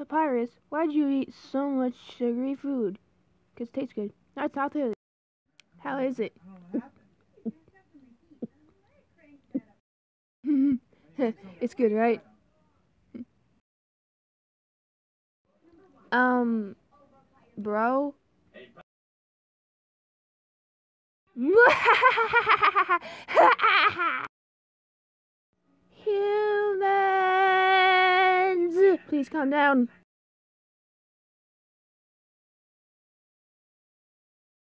Papyrus, why'd you eat so much sugary food? 'Cause it tastes good. That's not it. How is it? It's good, right? Bro? Humans! Please calm down.